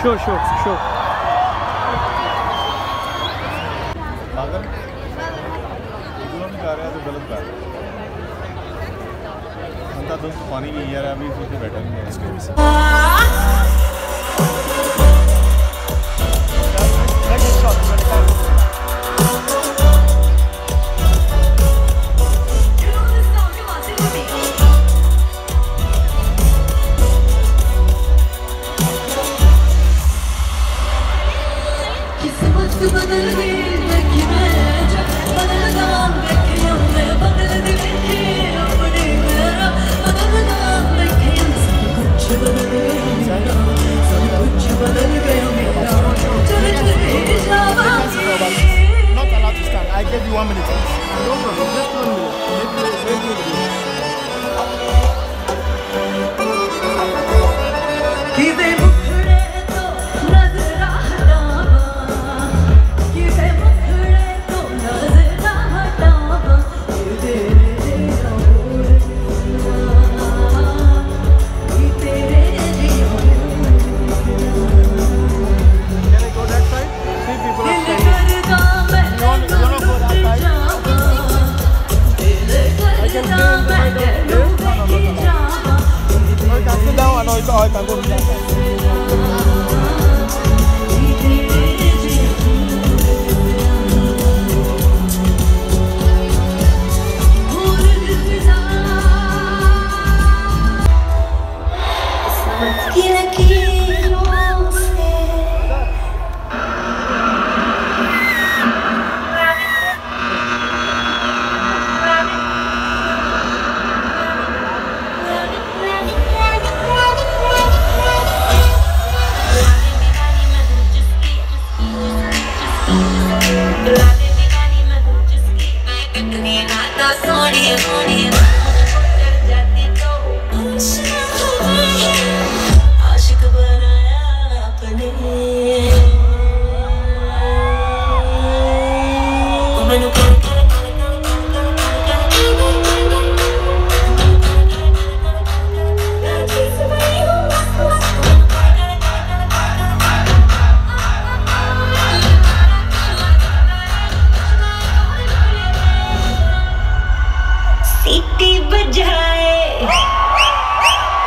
Sure, sure, sure. अगर भी गा रहे हैं तो गलत गा रहे हैं। अंधा दोस्त पानी नहीं यार अभी सोचे बैठा नहीं है इसके Not allowed to stand. I gave you 1 minute. No problem, just 1 minute. I can go to that side. सीटी बजाए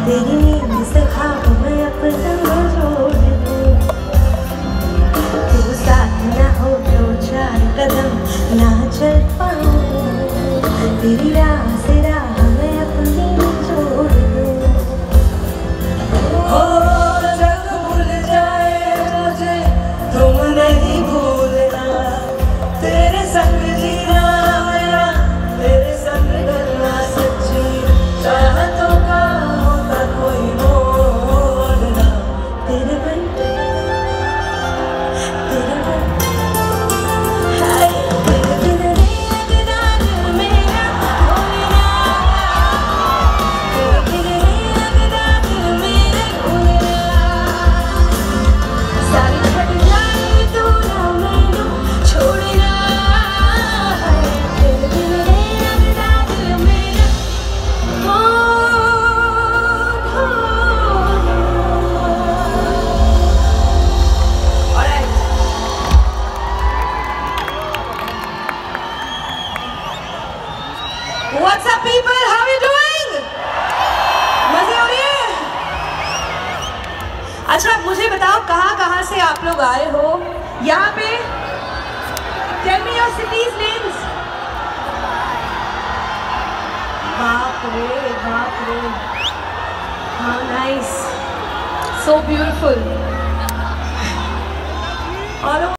तेरी नींद से ख्वाब में अपना जोड़ दूं, तू साथ ना हो तो 4 कदम ना चल पाऊं, तेरी राह से राह में अपनी जोड़ दूं। हो जग भूल जाए मुझे तुम नहीं भूलना, तेरे संग जीना मेरा, तेरे संग करना सच्ची चाहतों का होता कोई मोल ना, तेरे बिन हाय, तेरे बिन नहीं लगता दिल मेरा भूलना, तेरे बिन नहीं लगता दिल मेरा भूलना, सारी छट जाए तू ना मैनू छोड़ना, तेरे बिन नहीं लगता दिल मेरा Alright. What's up people? How are you doing? मजे हो रही है? अच्छा मुझे बताओ कहाँ से आप लोग आए हो यहाँ पे? Tell me your cities names. बाप रे how nice, so beautiful. All over